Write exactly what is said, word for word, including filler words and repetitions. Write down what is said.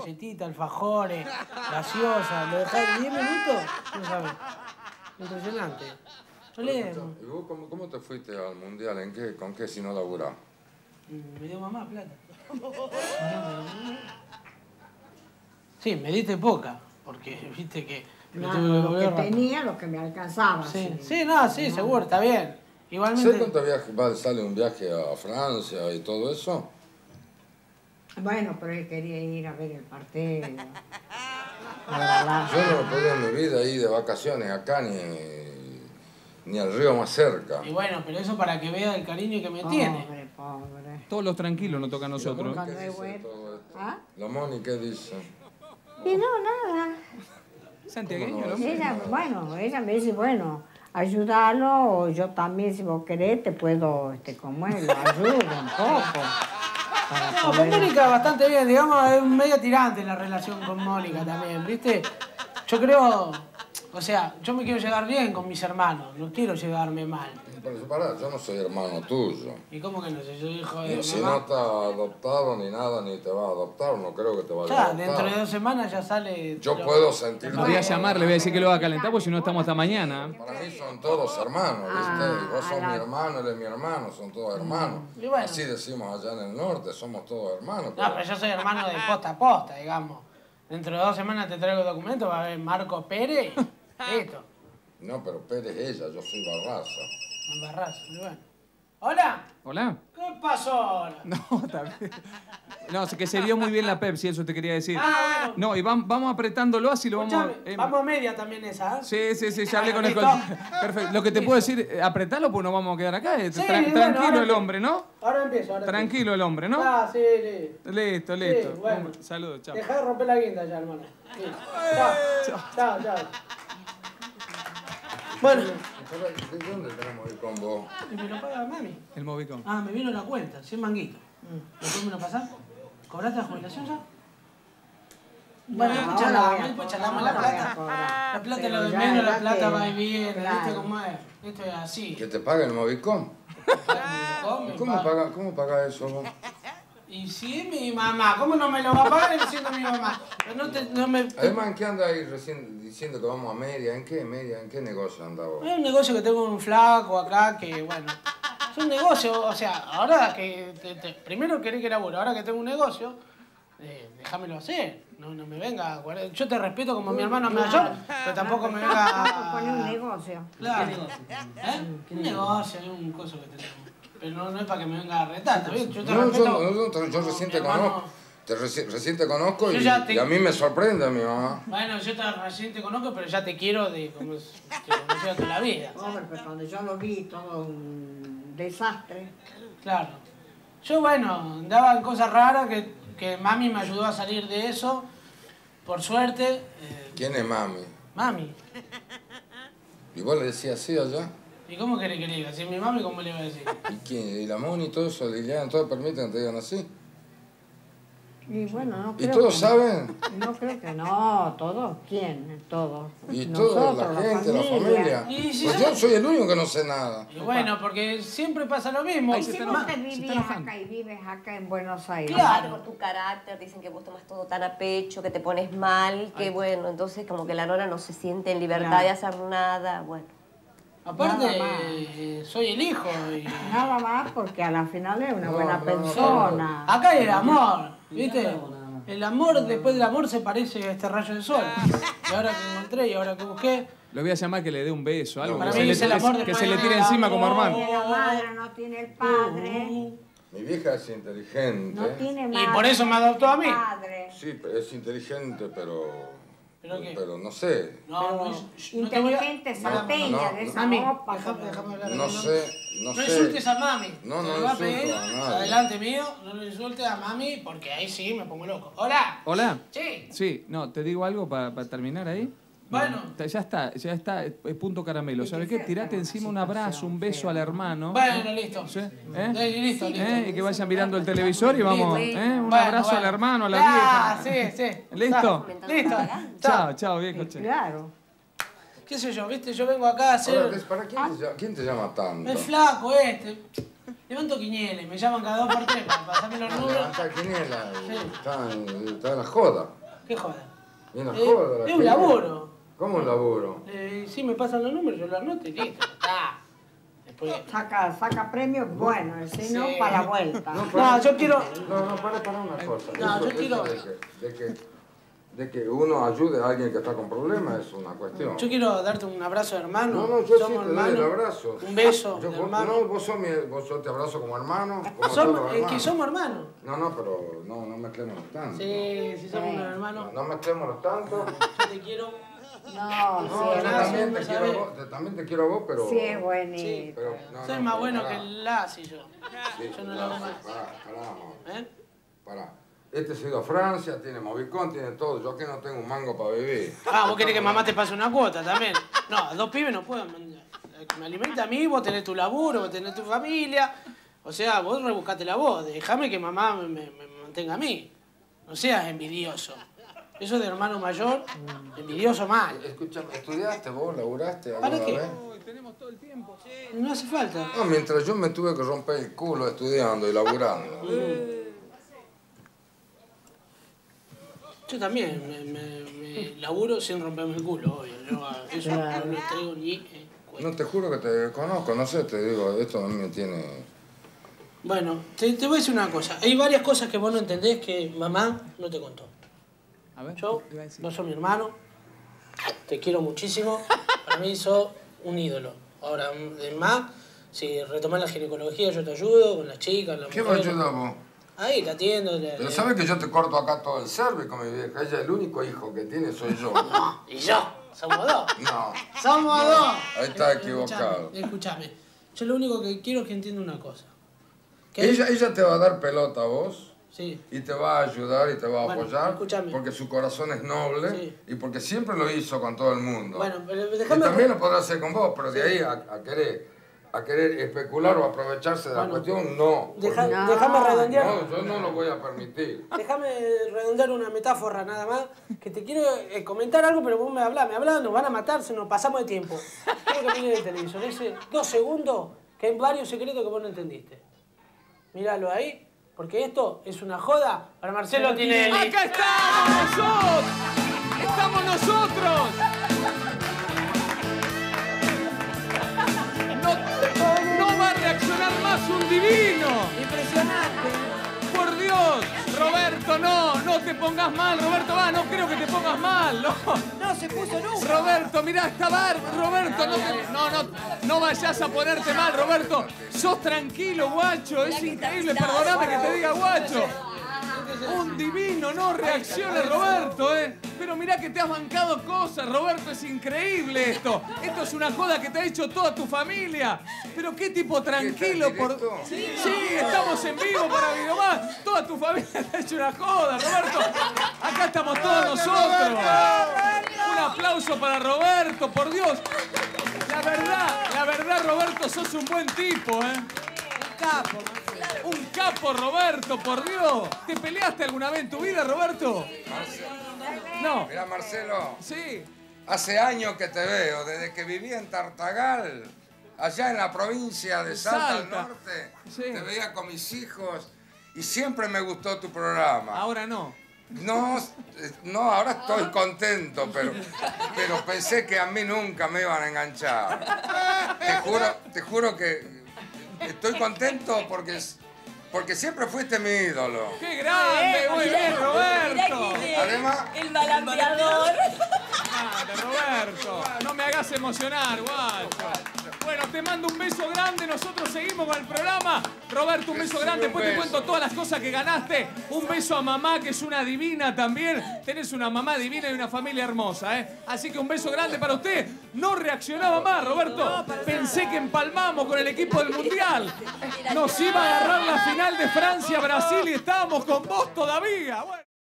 galletitas, alfajores, gaseosa. Lo dejás diez minutos, no sabes. Impresionante. Solemos. ¿Y vos cómo, cómo te fuiste al mundial? ¿En qué? ¿Con qué si no laburás? Me dio mamá plata. Sí, me diste poca, porque viste que... No, lo que tenía, lo que me alcanzaba. Sí, sí, sí no, sí, no. Seguro, está bien. Igualmente... ¿Sabes cuánto viaje, va, sale un viaje a Francia y todo eso? Bueno, pero él quería ir a ver el partido. Yo no me podía en mi vida ir de vacaciones acá ni, ni al río más cerca. Y bueno, pero eso para que vea el cariño que me pobre, tiene. Pobre, pobre. Todos los tranquilos nos toca a nosotros. ¿Qué dice todo esto? ¿Ah? ¿La Moni qué dice? Y no, nada. Santiagueño, ¿no? Ella, bueno, ella me dice, bueno, ayudarlo, o yo también, si vos querés, te puedo, este, como él, lo ayudo un poco. No, con Mónica bastante bien, digamos, es medio tirante la relación con Mónica también, ¿viste? Yo creo, o sea, yo me quiero llevar bien con mis hermanos, no quiero llevarme mal. Pero pará, yo no soy hermano tuyo. ¿Y cómo que no sé? Yo hijo de Y mamá. si no está adoptado ni nada, ni te va a adoptar, no creo que te vaya Ya, a adoptar. dentro de dos semanas ya sale... Yo lo... puedo sentir... Lo voy a llamar, le voy a decir que lo va a calentar, porque si no estamos hasta mañana. Para mí son todos hermanos, ¿viste? Ah, Y vos sos la... mi hermano, él es mi hermano, son todos hermanos. Y bueno. Así decimos allá en el norte, somos todos hermanos. Pero... No, pero yo soy hermano de posta a posta, digamos. Dentro de dos semanas te traigo documentos, va a haber Marco Pérez, listo. No, pero Pérez es ella, yo soy Barraza. Barraza, muy bueno. ¿Hola? ¿Hola? ¿Qué pasó ahora? No, está bien. No, que se dio muy bien la Pepsi, eso te quería decir. Ah, bueno. No, y vamos, vamos apretándolo así lo vamos... Escuchame, Eh, vamos a media también esa, ¿eh? Sí, sí, sí, ya hablé con el... ¿Listo? Perfecto. Lo que te puedo decir, eh, apretalo pues no vamos a quedar acá. Eh, Sí, Tra bueno, tranquilo ahora el hombre, ¿no? Ahora empiezo, ahora Tranquilo el hombre, ¿no? Ah, sí, sí. Listo, listo. Sí, bueno. Saludos, chao. Dejá de romper la guinda ya, hermano. Sí. Chao, chao, chao. Bueno. ¿De dónde tenemos el combo? Y me lo paga mami. El Movicon. Ah, me vino la cuenta, cien manguitos. ¿Después me lo pasás? ¿Cobraste la jubilación ya? Bueno, después charlamos, después charlamos la plata. La plata es lo de menos, la plata va y viene, ¿viste cómo es? Esto es así. ¿Que te paga el Movicom? ¿Cómo paga, ¿Cómo paga eso vos? Y si es mi mamá, ¿cómo no me lo va a pagar siendo mi mamá? No te, no me... Además, ¿en qué anda ahí recién diciendo que vamos a media? ¿En qué media? ¿En qué negocio anda vos? Es un negocio que tengo un flaco acá que, bueno... Es un negocio, o sea, ahora que... Te, te, primero querés que laburo, ahora que tengo un negocio, eh, déjamelo hacer. No, no me venga... Yo te respeto como mi hermano mayor, pero tampoco me venga... a poner un negocio. Claro. ¿Eh? Un negocio, es un coso que tenemos. Pero no, no es para que me venga a retar, ¿está bien? Yo te no, respeto... yo, no, yo, yo recién te conozco. Te reci recién te conozco y, te... y a mí me sorprende mi mamá. Bueno, yo te, recién te conozco, pero ya te quiero de como te conocí toda la vida. Hombre, pero cuando yo lo vi, todo un desastre. Claro. Yo, bueno, andaba en cosas raras que, que mami me ayudó a salir de eso. Por suerte... Eh... ¿Quién es mami? Mami. ¿Y vos le decías así allá? ¿Y cómo querés que le diga? Si es mi mami, ¿cómo le iba a decir? ¿Y quién? ¿Y la Moni y todo eso? ¿Liliana? ¿Todos permiten que te digan así? Y bueno, no creo ¿Y todos que saben? No, no creo que no. ¿Todos? ¿Quién? Todos. Y toda la gente, la familia. Y si pues yo... yo soy el único que no sé nada. Y bueno, porque siempre pasa lo mismo. Y si vos te vivías acá y vives acá en Buenos Aires. Claro, por tu carácter, dicen que vos tomas todo tan a pecho, que te pones mal, que bueno, entonces como que la nora no se siente en libertad claro. de hacer nada, bueno. Aparte, eh, soy el hijo. Y... Nada más porque a la final es una no, buena no, persona. No. Acá hay el amor, ¿viste? El amor, después del amor, se parece a este rayo de sol. Y ahora que encontré y ahora que busqué... Lo voy a llamar que le dé un beso, algo Para que, mí se, es le, el amor que se le tire encima como hermano. No tiene la madre, no tiene el padre. Mi vieja es inteligente. No tiene madre. Y por eso me adoptó a mí. Padre. Sí, es inteligente, pero... ¿Pero qué? Pero no sé. No, no, inteligente, no salteña, no, no, de esa mami, ropa. déjame, déjame hablar. No sé, no, no sé. insultes a mami. No, no Te lo va a insulto pedir, a nadie. adelante mío, no lo insultes a mami porque ahí sí me pongo loco. ¡Hola! ¿Hola? Sí. Sí, no, te digo algo para pa terminar ahí. Bueno. No, ya está, ya está, es punto caramelo. ¿Sabes qué? Tirate encima un abrazo, un beso al hermano. Bueno, listo. ¿Sí? ¿Eh? Sí, listo, listo. ¿Eh? Y que vayan mirando el televisor y vamos, ¿eh? Un bueno, abrazo bueno. al hermano, a la ah, vieja. sí, sí. ¿Listo? Listo. Chao, chao, viejo. Sí, claro. ¿Qué sé yo? ¿Viste? Yo vengo acá a hacer... Ahora, ¿para quién, te llama, quién te llama tanto? El flaco este. Levanto quinieles, me llaman cada dos por tres para pasarme los números. Levanta quiniela, Sí. está, en, está en la joda. ¿Qué joda? Y en la Eh, joda. la es un quiniela. laburo. ¿Cómo un laburo? Eh, sí, me pasan los números, yo los anoto y listo. Está. Después... Saca, saca premios buenos, si no, Sí. para la vuelta. No, yo quiero... No, no, para, para una cosa. No, Eso- yo quiero- eso de, que, de, que, de que uno ayude a alguien que está con problemas es una cuestión. Yo quiero darte un abrazo de hermano. No, no, yo sí Somos te doy hermanos. el abrazo. Un beso Yo, de vos- hermano. no, vos, sos mi, vos sos- te abrazo como hermano. Como todos Somos, los es que hermanos. somos hermanos. No, no, pero no, no mezclemos tanto. Sí, sí somos unos No, hermanos. no mezclemos tanto. Yo te quiero. No, No, sí, yo es también no te, quiero a sabés. vos, te- también te quiero a vos, pero... Sí, es bonito. pero no, Soy no, más pero bueno pará. que el Lassi yo. Sí, Yo no lo pará, hago más. Pará, pará, amor. ¿Eh? Pará. Este se ha ido a Francia, tiene Movicon, tiene todo. Yo aquí no tengo un mango para vivir. Ah, vos querés que mamá te pase una cuota también. No, dos pibes no pueden. Que me alimente a mí, vos tenés tu laburo, vos tenés tu familia. O sea, vos rebuscátela vos. Déjame que mamá me, me- me mantenga a mí. No seas envidioso. Eso de hermano mayor, envidioso mal. Escúchame, ¿estudiaste vos? ¿Laburaste ¿Para alguna qué? vez? Tenemos todo el tiempo. No hace falta. No, mientras yo me tuve que romper el culo estudiando y laburando. Yo también me, me- me laburo sin romperme el culo, obvio. Yo a eso no lo traigo ni en cuenta. No, te juro que te conozco, no sé, te digo, esto a mí me tiene... Bueno, te, te voy a decir una cosa. Hay varias cosas que vos no entendés que mamá no te contó. A ver, Yo, ¿qué iba a decir? vos sos mi hermano, te quiero muchísimo, para mí sos un ídolo. Ahora, es más, si retomás la ginecología yo te ayudo, con las chicas, las ¿Qué me mujeres. ayuda vos? Ahí, te atiendo. le- Pero le- sabes que yo te corto acá todo el cérvico, mi vieja. Ella el único hijo que tiene soy yo. No, y yo, somos dos. No. ¡Somos dos! Ahí está Eh, equivocado. Escuchame, escuchame. Yo lo único que quiero es que entienda una cosa. Que Ella, ella te va a dar pelota a vos. Sí. Y te va a ayudar y te va a Bueno, apoyar escúchame. porque su corazón es noble Sí. y porque siempre lo hizo con todo el mundo. Bueno, pero y déjame... también lo podrá hacer con vos, pero de ahí a, a querer a querer especular o aprovecharse de la Bueno, cuestión, no. Deja- porque- No. Déjame redondear. No, yo no lo voy a permitir. Déjame redondear una metáfora nada más, que te quiero eh, comentar algo, pero vos me hablás, me hablás, nos van a matar, se nos pasamos de tiempo. Quiero que mires el televisor, ese dos segundos, que hay varios secretos que vos no entendiste. Míralo ahí, porque esto es una joda para Marcelo Tinelli. ¡Acá estamos nosotros! ¡Estamos nosotros! No, no va a reaccionar más un divino. Impresionante. Por Dios, Roberto, no, no te pongas mal, Roberto, va, no creo que te pongas mal, no. No se puso nunca. Roberto, mirá, está bar, Roberto, no, te- no, no, no vayas a ponerte mal, Roberto. Sos tranquilo, guacho, es increíble, perdóname que te diga guacho. Un divino, no reacciona Roberto, ¿eh? Pero mirá que te has bancado cosas, Roberto, es increíble esto. Esto es una joda que te ha hecho toda tu familia. Pero qué tipo tranquilo ¿Estás en por... directo? Sí, estamos en vivo para Videomás. Toda tu familia te ha hecho una joda, Roberto. Acá estamos todos nosotros. Un aplauso para Roberto, por Dios. La verdad, la verdad, Roberto, sos un buen tipo, ¿eh? Capo. Un capo, Roberto, por Dios. ¿Te peleaste alguna vez en tu vida, Roberto? No. Mira, Marcelo, Sí. hace años que te veo, desde que vivía en Tartagal, allá en la provincia de Salta al Salta. Norte. Sí. Te veía con mis hijos y siempre me gustó tu programa. Ahora no. No, eh, no, ahora estoy contento, pero, pero pensé que a mí nunca me iban a enganchar. Te juro, te juro que estoy contento porque, porque siempre fuiste mi ídolo. ¡Qué grande! Muy bien, Roberto. Además, El balanceador. Grande, Roberto. No me hagas emocionar, guacho. Bueno, te mando un beso grande. Nosotros seguimos con el programa. Roberto, un beso Recibe grande. un Después te beso. cuento todas las cosas que ganaste. Un beso a mamá, que es una divina también. Tenés una mamá divina y una familia hermosa, ¿eh? Así que un beso grande para usted. No reaccionaba más, Roberto. Pensé que empalmamos con el equipo del Mundial. Nos iba a agarrar la final de Francia-Brasil y estábamos con vos todavía. Bueno.